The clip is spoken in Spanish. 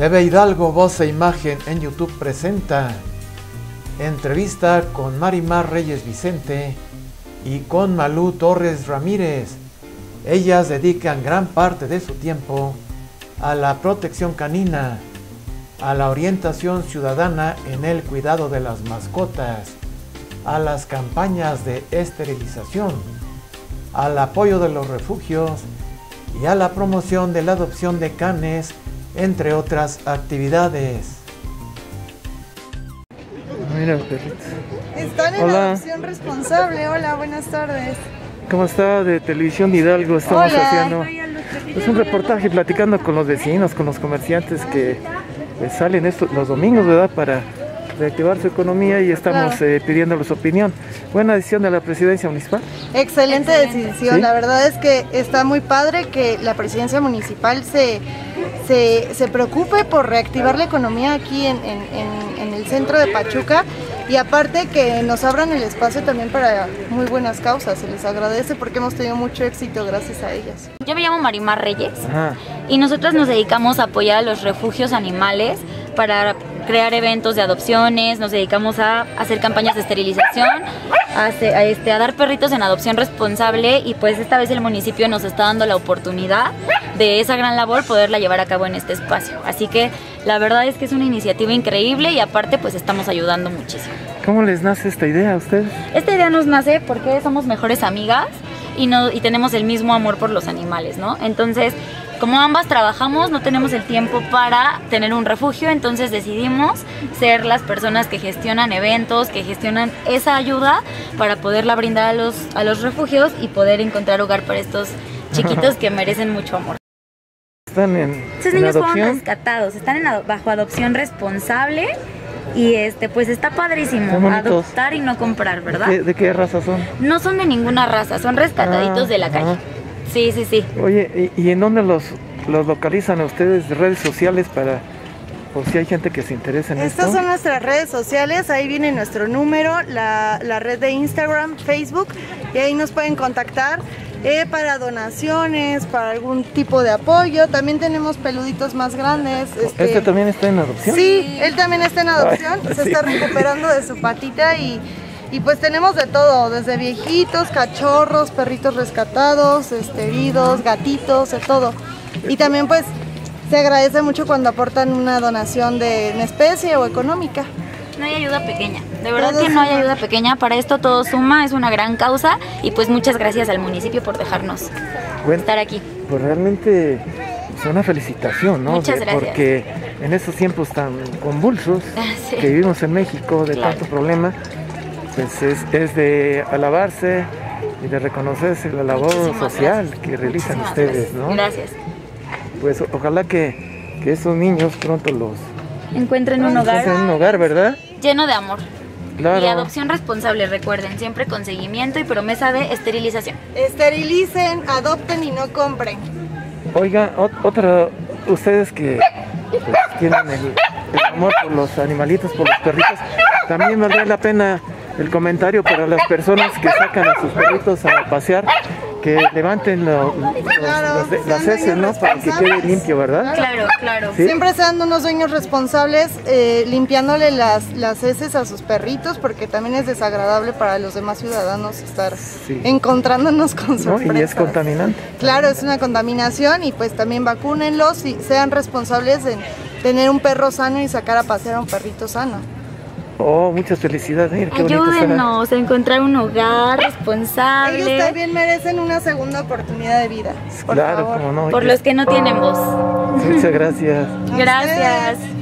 TV Hidalgo, Voz e Imagen en YouTube presenta entrevista con Marimar Reyes Vicente y con Malú Torres Ramírez. Ellas dedican gran parte de su tiempo a la protección canina, a la orientación ciudadana en el cuidado de las mascotas, a las campañas de esterilización, al apoyo de los refugios y a la promoción de la adopción de canes, entre otras actividades. Mira, perritos. Están en adopción responsable. Hola, buenas tardes. ¿Cómo está? De Televisión Hidalgo estamos haciendo un reportaje, platicando con los vecinos, con los comerciantes que salen los domingos, ¿verdad? Para reactivar su economía, y estamos pidiéndoles su opinión. Buena decisión de la presidencia municipal. Excelente decisión. ¿Sí? La verdad es que está muy padre que la presidencia municipal se preocupe por reactivar la economía aquí en el centro de Pachuca, y aparte que nos abran el espacio también para muy buenas causas. Se les agradece porque hemos tenido mucho éxito gracias a ellas. Yo me llamo Marimar Reyes. Ajá. Y nosotros nos dedicamos a apoyar a los refugios animales para crear eventos de adopciones. Nos dedicamos a hacer campañas de esterilización, a dar perritos en adopción responsable, y pues esta vez el municipio nos está dando la oportunidad de esa gran labor poderla llevar a cabo en este espacio. Así que la verdad es que es una iniciativa increíble, y aparte pues estamos ayudando muchísimo. ¿Cómo les nace esta idea a ustedes? Esta idea nos nace porque somos mejores amigas y tenemos el mismo amor por los animales, ¿no? Entonces, como ambas trabajamos, no tenemos el tiempo para tener un refugio, entonces decidimos ser las personas que gestionan eventos, que gestionan esa ayuda para poderla brindar a los refugios y poder encontrar hogar para estos chiquitos que merecen mucho amor. ¿Están en Estos niños fueron adopción? rescatados, están bajo adopción responsable, y pues está padrísimo adoptar y no comprar, ¿verdad? ¿De qué raza son? No son de ninguna raza, son rescataditos de la calle. Sí, sí, sí. Oye, ¿y en dónde los localizan a ustedes? ¿Redes sociales por si hay gente que se interesa en esto? Estas son nuestras redes sociales. Ahí viene nuestro número, la red de Instagram, Facebook, y ahí nos pueden contactar para donaciones, para algún tipo de apoyo. También tenemos peluditos más grandes. ¿Este también está en adopción? Sí, él también está en adopción. Ay, se sí. está recuperando de su patita, y pues tenemos de todo, desde viejitos, cachorros, perritos rescatados, heridos, gatitos, de todo. Y también pues se agradece mucho cuando aportan una donación en especie o económica. No hay ayuda pequeña, de verdad que no hay ayuda pequeña. Para esto todo suma, es una gran causa, y pues muchas gracias al municipio por dejarnos estar aquí. Pues realmente es una felicitación, ¿no? Muchas gracias. Porque en estos tiempos tan convulsos Sí. que vivimos en México, de Claro. tanto problema, pues es de alabarse y de reconocerse la labor Muchísimas social gracias. que realizan Muchísimas ustedes, gracias. ¿no? Gracias. Pues ojalá que esos niños pronto los Encuentren un hogar en un hogar, ¿verdad? lleno de amor. Claro. Y adopción responsable, recuerden, siempre con seguimiento y promesa de esterilización. Esterilicen, adopten y no compren. Oiga, ustedes que pues, tienen el amor por los animalitos, por los perritos, también valdría la pena el comentario para las personas que sacan a sus perritos a pasear, que levanten las heces, ¿no? Para que quede limpio, ¿verdad? Claro, claro. ¿Sí? Siempre sean unos dueños responsables, limpiándole las heces a sus perritos, porque también es desagradable para los demás ciudadanos estar encontrándonos con sorpresas. ¿No? Y es contaminante. Claro, es una contaminación, y pues también vacúnenlos y sean responsables de tener un perro sano y sacar a pasear a un perrito sano. Oh, muchas felicidades. Mira, qué bonito será. Ayúdenos a encontrar un hogar responsable. Ellos también merecen una segunda oportunidad de vida. Por Claro, favor. cómo no. Por los que no tienen voz. Muchas gracias. Gracias.